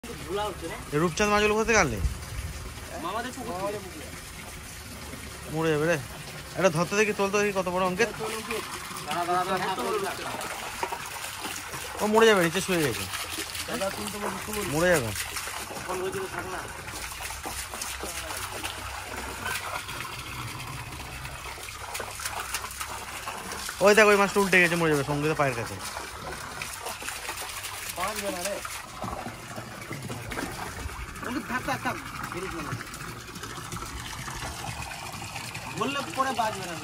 রূপচাঁদ মাছগুলো কোথা থেকে আনলে? মরে যাবে রে। এটা ধরতে দেখি, তোলতে দেখি কত বড় অঙ্কের। ও মরে যাবে, নিচে শুয়ে গেছে, মরে যাবে। ওই দেখ, ওই মাছটা উল্টে গেছে, মরে যাবে সঙ্গীত পায়ের কাছে। বললে পরে বাজবে না,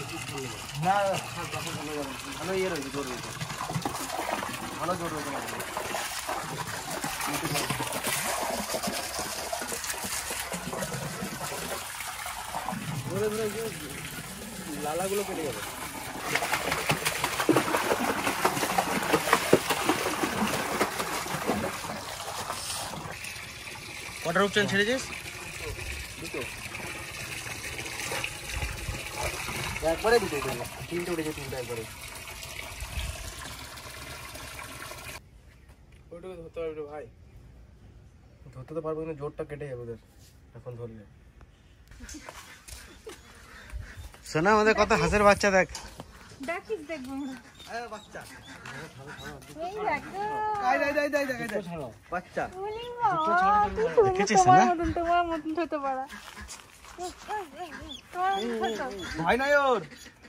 ভালো ইয়ে রয়েছে, জোর রয়েছে, ভালো জোর রয়েছে। ধরে ধরে লালাগুলো কেটে যাবে। কটা রূপচাঁদ ছেড়েছিস? দুটো, একবারে দুটো, তিনটে উঠেছে, তিনটা একবারে। ওইটুকু ধরতে পারবি ভাই? ধরতে তো পারবো, কিন্তু জোরটা কেটে যাবে ওদের এখন ধরলে। শোনা আমাদের কত হাঁসের বাচ্চা, দেখ দেখিস, দেখবো বাচ্চা, বাচ্চা তোমার মতন হতে পারা ভয় নাই ওর।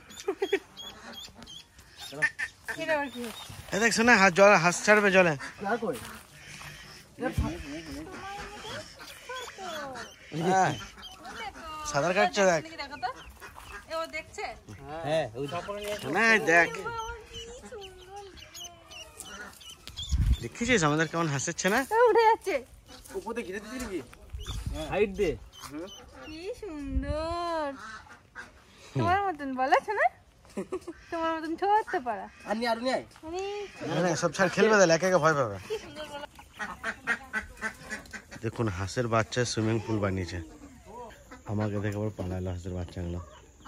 দেখ শোনা, জল হাঁস ছাড়বে জলে। সাঁতার কাটছে, দেখ দেখ, দেখেছিস আমাদের কেমন হাসছে না? উঠে যাচ্ছে উপরে ঘিরে দিবি নাকি? হাইট দে, কি সুন্দর। তোমার মতন বলেছো না, তোমার মতন ধরতে পারা। আনি আর নিয়ে আয়, সব ছাড় খেলবে, তাহলে একা একা ভয় পাবে। দেখুন হাঁসের বাচ্চা সুইমিং পুল বানিয়েছে। আমাকে দেখে আবার পালালো হাঁসের বাচ্চাগুলো।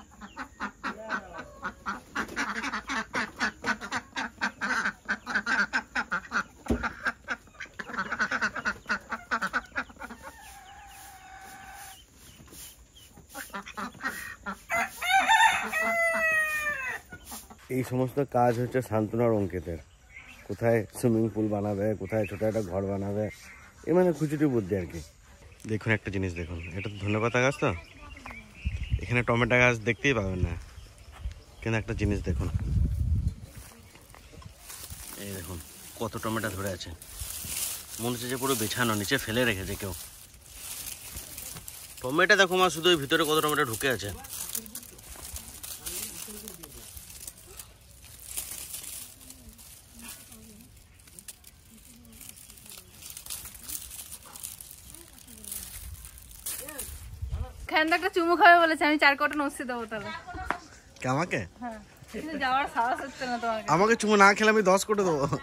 এই সমস্ত কাজ হচ্ছে শান্তনু আর অঙ্কিতের। কোথায় সুইমিং পুল বানাবে, কোথায় ছোট একটা ঘর বানাবে, এ মানে খুচুটি বুদ্ধি আর কি। দেখুন একটা জিনিস দেখুন, এটা তো ধনেপাতা গাছ, তো এখানে টমেটো গাছ দেখতেই পাবেন না, কিন্তু একটা জিনিস দেখুন, এই দেখুন কত টমেটো ধরে আছে। মনে হচ্ছে যে পুরো বেছানো, নিচে ফেলে রেখেছে কেউ। টমেটো দেখো মা, শুধু ভিতরে কত টমেটো ঢুকে আছে। একটা চুমু খাবে বলেছে, আমি 4 কোটা নসি দেবো তাহলে। আমাকে? হ্যাঁ, যাওয়ার সাহস হচ্ছে না তোমাকে। আমাকে চুমু না খেলে আমি 10 কোটা দেবো।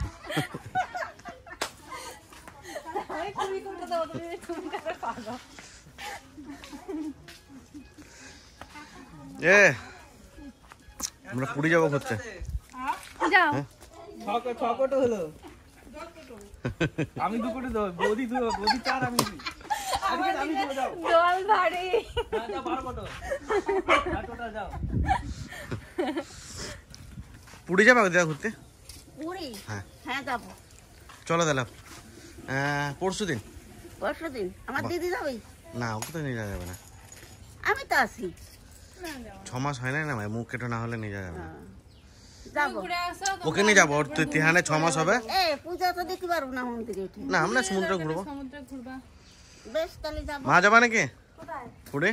এ আমরা পুরী যাবো ঘুরতে। যাও, 6 কোটা হলো, আমি 2 কোটা দেবো, বৌদি 4, আমি জল ভারী। পুরী যাবে ঘুরতে? পুরী? হ্যাঁ হ্যাঁ যাবো। চলো তাহলে পরশু দিন। আমার দিদি যাবে না, ওকে তো নিয়ে যাওয়া যাবে না, আমি তো আছি। 6 মাস হয় না, মুখ কেটে না হলে নিয়ে যাওয়া যাবে না। যাবো, ওকে নিয়ে যাবো, ওর তিহানে 6 মাস হবে। পূজা তো দেখতে পারবো না মন্দিরে। না, আমরা সমুদ্রে ঘুরবো। বেশ, তাহলে যাবো। মা যাবা নাকি পুরী?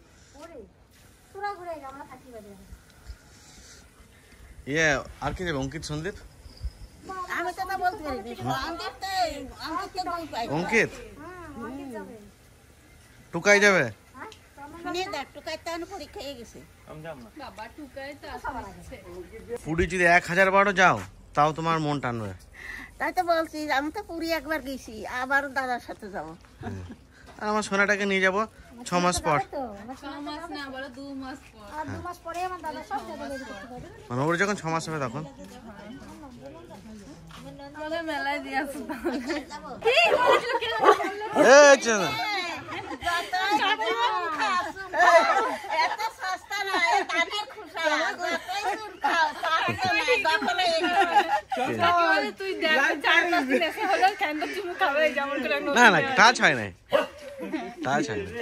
ইয়ে আর কি যাবে, অঙ্কিত সন্দীপ? আমি তো বলতে পারি, অঙ্কিত টুকাই যাবে। পুরী যদি 1000 বারও যাও তাও তোমার মন টানবে। তাই তো বলছি, আমি তো পুরী একবার গেছি, আবার দাদার সাথে যাবো। আর আমার সোনাটাকে নিয়ে যাবো 6 মাস পর। মানে ওর যখন 6 মাস হবে তখন। আমাদের মেলায় দিয়ে আসো এত সস্তা না, এ দামের খুশা, যতই চুন খাও, পাঁচশো না, দখলে তুই দেখ 4-5 দিন এসে হলো খ্যান্দ চুমু খাবে যেমন করে না না টাচ হয় না, টাচ হয় না।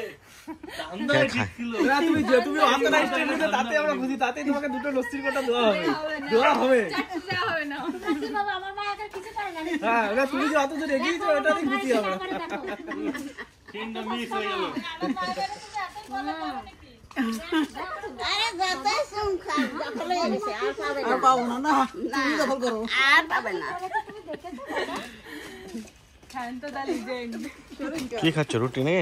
তুমি হাতটা স্ট্রেট নিতে তাতে আমরা বুঝি, তাতে তোমাকে দুটো লস্যির কোটা দেওয়া হবে। হবে না হ্যাঁ, ওটা তুমি যে অত দূর এগিয়েছো ওটাতেই খুশি আমরা। আরে যতই চুন খাও, দখলে গেছে, আর পাবে না। আর পাবো না, না তুমি দখল করো। আর পাবে না। খ্যান্দ দা লিজেন্ড কি খাচ্ছ, রুটি নাকি?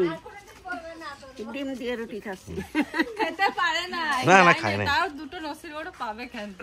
ডিম দিয়ে রুটি খাচ্ছি। খেতে পারে না, না, না, খায় না। তাও দুটো নসির বড় পাবে খ্যান্দ।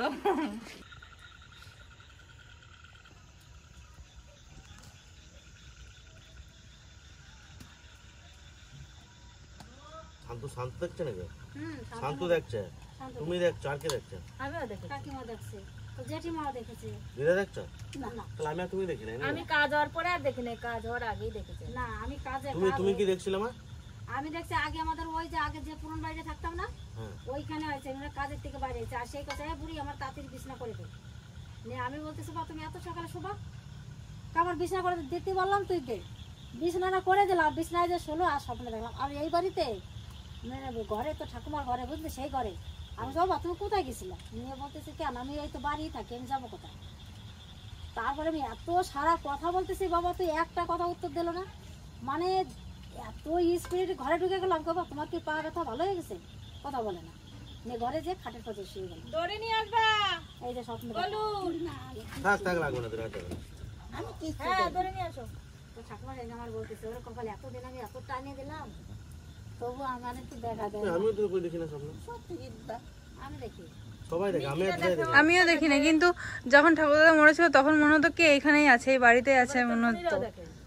শান্তু শান্তু দেখছে নাকি? শান্তু দেখছে, তুমি দেখছো, আর কে দেখছে? আমিও দেখেছি, কাকিমা দেখছে, তো জেঠিমাও দেখেছে। দিদা দেখছো? না না, তাহলে আমি আর তুমি দেখি নাই না? আমি কাজ হওয়ার পরে আর দেখি নাই, কাজ হওয়ার আগেই দেখেছি। না আমি কাজে তুমি কি দেখছিলে মা? আমি দেখছি আগে আমাদের ওই যে আগে যে পুরন বাড়িতে থাকতাম না, হ্যাঁ। ওইখানে হয়েছে, আমরা কাজের থেকে বাইরে হয়েছে। আর সেই কথা, বুড়ি আমার তাঁতির বিছনা করে দে। আমি বলতেছি বা তুমি এত সকালে শোবা, আমার বিছনা করে দিতে বললাম, তুই দে। বিছনাটা করে দিলাম, বিছনায় যে শোলো আর স্বপ্নে দেখলাম। আর এই বাড়িতে মানে ঘরে তো ঠাকুমার ঘরে, বুঝলি, সেই ঘরে আমি যাবো, তুমি কোথায় গেছিলাম? নিয়ে বলতেছি কেন, আমি এই তো বাড়ি থাকি, আমি যাবো কোথায়? তারপরে আমি এত সারা কথা বলতেছি, বাবা তুই একটা কথা উত্তর দিল না। মানে এত স্পিরিট ঘরে ঢুকে গেলাম, বাবা তোমার কি পা ব্যথা ভালো হয়ে গেছে? কথা বলে না। নিয়ে ঘরে যে খাটের পথে শুয়ে গেল। দড়ি নিয়ে আসবা এই যে স্বপ্ন থাক লাগবে না, রাখতে হবে না। আমি কি হ্যাঁ ধরে নিয়ে আসো। তো ঠাকুমা আমার বলতেছে, ওরা কপালে এতদিন আমি এত টানিয়ে দিলাম, তবু আমার একটু দেখা দেয়। আমিও তো কই দেখি না স্বপ্ন। আমি দেখি সবাই দেখে, আমি আর দেখি। আমিও দেখি না, কিন্তু যখন ঠাকুরদাদা মরেছিল তখন মনে হতো কি এখানেই আছে, এই বাড়িতেই আছে মনে হতো।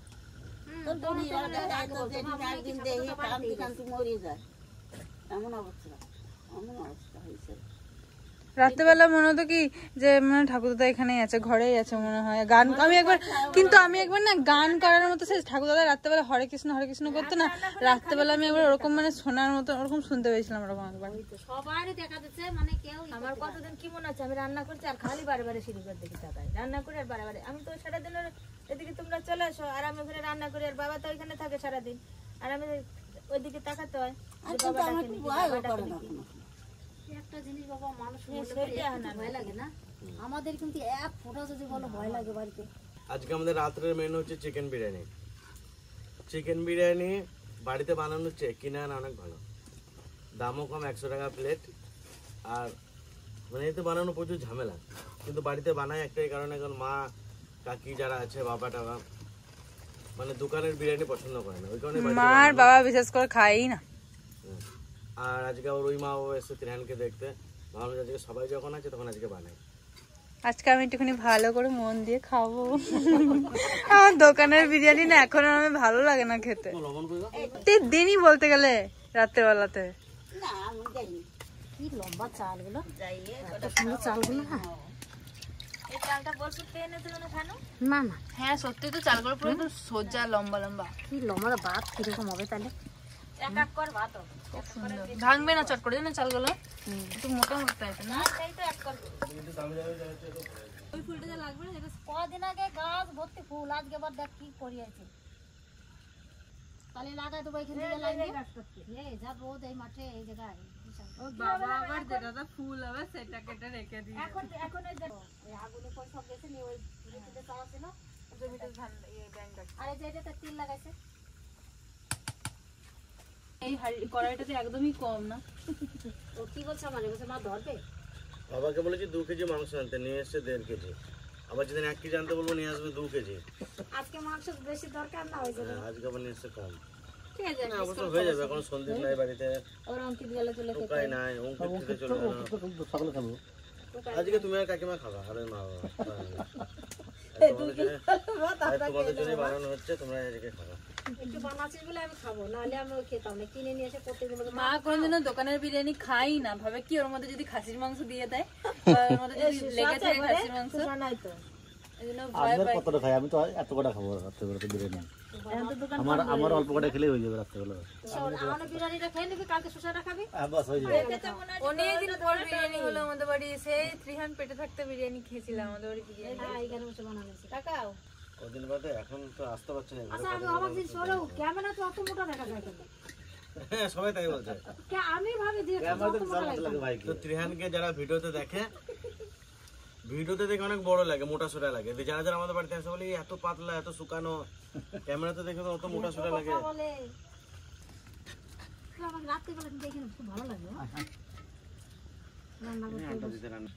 একদিন দেখি কান্তি কান্তি মরে যায়, এমন অবস্থা, এমন অবস্থা হয়েছে। রাত্রেবেলা মনে হতো কি যে মানে ঠাকুরদাদা এখানেই আছে, ঘরেই আছে মনে হয়। গান আমি একবার না গান করার মতো, সে ঠাকুরদাদা রাত্রেবেলা হরে কৃষ্ণ করতো না, রাত্রেবেলা আমি একবার ওরকম মানে শোনার মতো ওরকম শুনতে পেয়েছিলাম ওরকম একবার। সবারই দেখা যাচ্ছে, মানে কেউ আমার কতদিন কি মনে আছে, আমি রান্না করছি আর খালি বারে বারে সিঁড়ি করে দেখি তাকাই, রান্না করে আর বারে বারে। আমি তো সারাদিনের এদিকে তোমরা চলে আসো, আর আমি ওখানে রান্না করি, আর বাবা তো ওইখানে থাকে সারাদিন, আর আমি ওইদিকে তাকাতে হয়। একটা জিনিস বাবা, মানুষ ভয় লাগে না, আমাদের কিন্তু এক ফোঁটা যদি বলো ভয় লাগে বাড়িতে। আজকে আমাদের রাত্রের মেনু হচ্ছে চিকেন বিরিয়ানি। চিকেন বিরিয়ানি বাড়িতে বানানোর চেয়ে কিনে আনা অনেক ভালো, দামও কম, 100 টাকা প্লেট। আর মানে এতে বানানো প্রচুর ঝামেলা, কিন্তু বাড়িতে বানায় একটাই কারণে, কারণ মা কাকি যারা আছে, বাবা টাকা মানে দোকানের বিরিয়ানি পছন্দ করে না, ওই কারণে মা আর বাবা বিশেষ করে খাই না। আর আজকে আবার ওই মা বাবা এসে ত্রিহানকে দেখতে, ভাবলাম আজকে সবাই যখন আছে তখন আজকে বানাই। আজকে আমি একটুখানি ভালো করে মন দিয়ে খাবো। আমার দোকানের বিরিয়ানি না এখন আর আমার ভালো লাগে না খেতে, দিনই বলতে গেলে রাত্রেবেলাতে। না আমি যাইনি, কি লম্বা চালগুলো, যাইয়ে চালগুলো। হ্যাঁ এই চালটা বলছো পেয়ে এনেছিল না খানো? না না, হ্যাঁ সত্যি তো চালগুলো পুরো একদম সোজা লম্বা লম্বা। কি লম্বা ভাত কিরকম হবে তাহলে? এক এক কর ভাত হবে, ভাঙবে না চট করে না চালগুলো, একটু মোটা মোটা টাইপের না? এই তো এক কর। ওই ফুলটা যা লাগবে না, এটা কদিন আগে গাছ ভর্তি ফুল, আজকে আবার দেখ কি করিয়েছে। তাহলে লাগাই দেবো এখান থেকে লাইন দিয়ে। এই যা রোদ এই মাঠে, এই জায়গায় ও বাবা আবার যেটা ফুল হবে সেটা কেটে রেখে দিই। এখন এখন এই দেখো ওই আগুনে পর সব গেছে নিয়ে, ওই জমিতে চাওয়া ছিল, জমিতে ধান আর এই যে এটা তিল লাগাইছে। এই কড়াইটাতে একদমই কম না। ও কি বলছে আমার, বলছে মা ধরবে। বাবাকে বলেছি 2 কেজি মাংস আনতে, নিয়ে এসছে 1.5 কেজি। আবার যেদিন 1 কেজি আনতে বলবো নিয়ে আসবে 2 কেজি। আজকে মাংস বেশি দরকার না হয়েছে, আজকে আবার নিয়ে এসছে কম। ঠিক আছে অবশ্য হয়ে যাবে, এখন সন্দীপ নাই বাড়িতে, ওর অঙ্কিত গেলে চলে খেতে। টোকাই নাই, অঙ্কিত খেতে চলবে না। সকালে খাবো। আজকে তুমি আর কাকিমা খাবা, আর ওই মা বাবা। তোমাদের জন্য বানানো হচ্ছে, তোমরা আজকে খাবা। একটু বানাচ্ছিস বলে আমি খাবো, নাহলে আমি খেতাম না, কিনে নিয়ে এসে প্রত্যেকদিন। মা কোনদিনও দোকানের বিরিয়ানি খাই না, ভাবে কি ওর মধ্যে যদি খাসির মাংস দিয়ে দেয়, বা ওর মধ্যে যদি লেগে থাকে খাসির মাংস, আপনার কতটা খাই? আমি তো এত কটা খাবো রাত্রেবেলা তো বিরিয়ানি। আমার অল্প কটা খেলেই হয়ে যাবে রাত্রেবেলা। আমার বিরিয়ানিটা খেয়ে নিবি, কালকে সুসাটা খাবি। বাস হয়ে যাবে। অনেকদিন পর বিরিয়ানি হলো আমাদের বাড়ি। সেই ত্রিহান পেটে থাকতে বিরিয়ানি খেয়েছিলাম আমাদের বাড়ি বিরিয়ানি। হ্যাঁ, এখানে বসে বানানো হয়েছে। টাকাও। ওদিন বাদে এখন তো আসতে পারছে না। আচ্ছা, আমি অবাক জিনিস হলো, ক্যামেরা তো অত মোটা দেখা যায় কেন? হ্যাঁ, সবাই তাই বলছে। আমি ভাবি যে আমার তো বিশাল মতো লাগে ভাই। তো ত্রিহানকে যারা ভিডিওতে দেখে অনেক বড় লাগে, মোটা সোটা লাগে। যারা যারা আমাদের বাড়িতে আসে বলে এত পাতলা, এত শুকানো, ক্যামেরাতে দেখে তো অত মোটা সোটা লাগে। বলে আমাকে রাত্রিবেলা কিন্তু এখানে খুব ভালো লাগে রান্না করতে।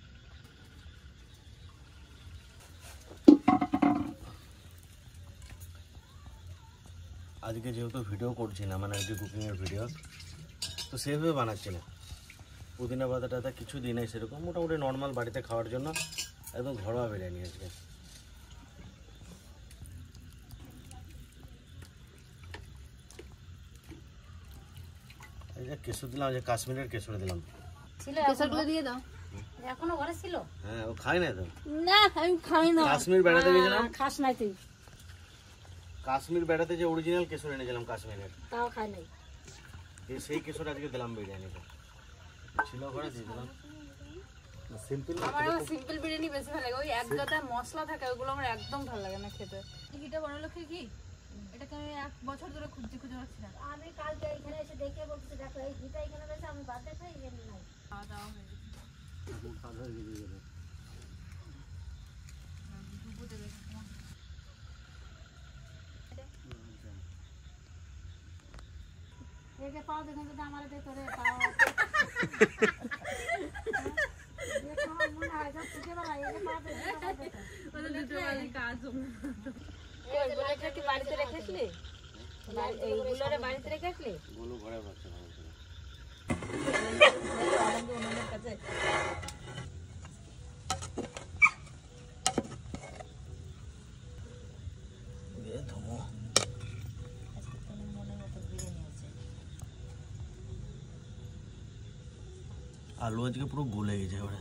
আজকে যেহেতু ভিডিও করছি না, মানে আজকে কুকিংয়ের ভিডিও, তো সেভাবে বানাচ্ছি না। পুদিনা পাতা টাতা কিছু দিই নাই সেরকম, মোটামুটি নর্মাল বাড়িতে খাওয়ার জন্য একদম ঘরোয়া বিরিয়ানি আজকে। এই যে কেশর দিলাম, যে কাশ্মীরের কেশর দিলাম। ছিল কেশরগুলো দিয়ে দাও। এখনো ঘরে ছিল? হ্যাঁ, ও খাই না তো। না, আমি খাই না। কাশ্মীর বেড়াতে গেছিলাম, খাস নাই তুই? কাশ্মীর বেড়াতে যে অরিজিনাল কেশর এনেছিলাম কাশ্মীরের, তাও খাই নাই। সেই কেশর আজকে দিলাম বিরিয়ানিতে। ছিল ঘরে, দিয়ে দিলাম। সিম্পল। আমার সিম্পল বিরিয়ানি বেশি ভালো লাগে। ওই এক গাদা মশলা থাকে, ওগুলো আমার একদম ভালো লাগে না খেতে। ঘিটা বানালো কি? এটাকে আমি 1 বছর ধরে খুঁজে পাচ্ছি না। আমি কালকে এখানে এসে দেখে বলতেছি, দেখো এই ঘিটা এখানে রয়েছে, আমি বাদ দেখাই এখানে নাই। খাওয়া দাওয়া হয়ে গেছে। এই যে পাও দেখুন, যদি আমার ভেতরে পাও আমার মনে হয় যে ছোটবেলা এই যে পাও দেখুন বাড়িতে রেখেছিলি? এইগুলোরে বাড়িতে রেখেছিলি? বলো ঘরে রাখতে ভালো ছিল। আলু আজকে পুরো গলে গেছে ওরা।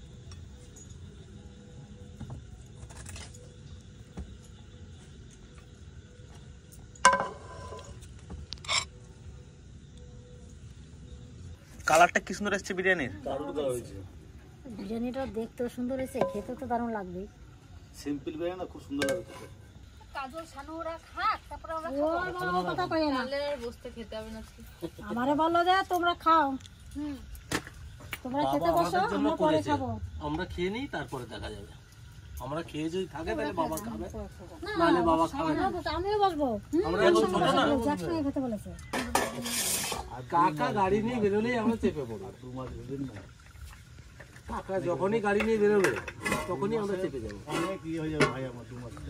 কালারটা কি সুন্দর এসছে বিরিয়ানির। দারুণ করা হয়েছে। বিরিয়ানিটা দেখতেও সুন্দর হয়েছে, খেতে তো দারুণ লাগবে। সিম্পল বিরিয়ানি খুব সুন্দর লাগে। কাজল সানুরা খাক, তারপরে আমরা খাবো। ওই বাবা কথা কই না, তাহলে আর বসতে খেতে হবে না। আমারে বললো যে তোমরা খাও। তোমরা খেতে বসো, আমরা পরে খাবো। আমরা খেয়ে নিই, তারপরে দেখা যাবে। আমরা খেয়ে যদি থাকে তাহলে বাবা খাবে, না নাহলে বাবা খাবে না। আমিও বসবো। আমরা এখন ছোট না, একসঙ্গে খেতে বলেছে। কাকা গাড়ি নিয়ে বেরোলেই আমরা চেপে পড়বো। 2 মাস বেরোবেন না, কাকা যখনই গাড়ি নিয়ে বেরোবে তখনই আমরা চেপে যাবো। অনেক ইয়ে হয়ে যাবে ভাই, আমার 2 মাস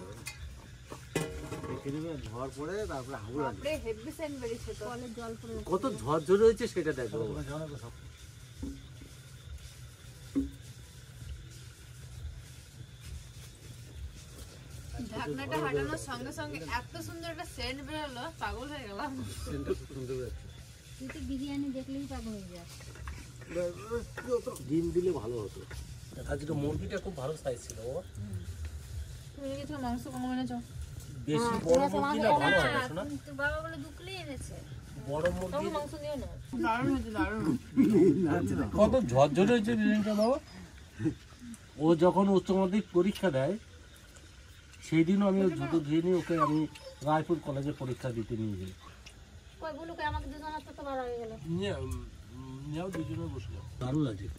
দেখে নেবে। ঝড় পড়ে তারপরে হাবুড় আসবে। হেভি সেন্ট বেরিয়েছে তো। কলে জল পড়ে কত ঝড় ঝড় হয়েছে সেটা দেখো। ঢাকনাটা হাঁটানোর সঙ্গে সঙ্গে এত সুন্দর একটা সেন্ট বেরোলো, পাগল হয়ে গেলাম। তুই তো বিরিয়ানি দেখলেই পাগল হয়ে যায়। ডিম দিলে ভালো হতো। আজকে মুরগিটা খুব ভালো সাইজ ছিল। তুমি কিছু মাংস কম এনেছো? বেশি বড় মুরগি না, ভালো হয় না শোনা। তোর বাবা বলে দুকলি এনেছে। বড় মুরগি মাংস দিও না। দারুণ হয়েছে, দারুণ। কত ঝরঝরে হয়েছে বিরিয়ানিটা বাবা। ও যখন উচ্চ মাধ্যমিক পরীক্ষা দেয় সেই দিনও আমি জুতো ধুয়ে নিয়ে ওকে আমি রায়পুর কলেজে পরীক্ষা দিতে নিয়ে যাই। কই গুলোকে আমাকে দুজনের তো বার হয়ে গেল। নিয়েও দুজনে বসলো, দারুণ লাগে।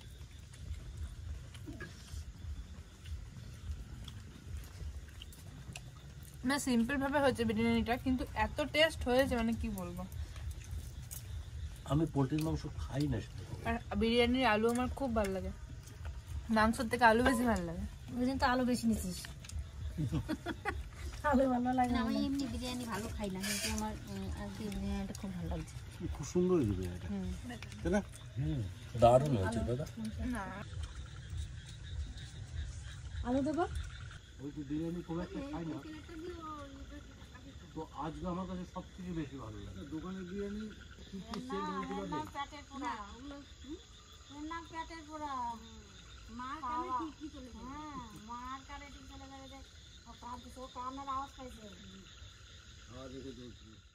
না, সিম্পল ভাবে হয়েছে বিরিয়ানিটা, কিন্তু এত টেস্ট হয়েছে মানে কি বলবো। আমি পোলট্রির মাংস খাই না। আর বিরিয়ানির আলু আমার খুব ভালো লাগে, মাংসের থেকে আলু বেশি ভালো লাগে। ওই দিন তো আলু বেশি নিছিস। আলু ভালো লাগে না। আমি এমনি বিরিয়ানি ভালো খাই না, কিন্তু আমার আজকে বিরিয়ানিটা খুব ভালো লাগছে। খুব সুন্দর হয়েছে বিরিয়ানিটা, তাই না? দারুণ হয়েছে দাদা। না, আলু দেবো। ওই তো বিরিয়ানি খুব একটা খাই না, তো আজকে আমার কাছে সব থেকে বেশি ভালো লাগে দোকানের বিরিয়ানি। পেটের পোড়া, মার কানে ঠিক চলে যাবে। হ্যাঁ মার কানে ঠিক চলে যাবে যে ও কাঁদছে, ও কান্নার আওয়াজ পাইছে।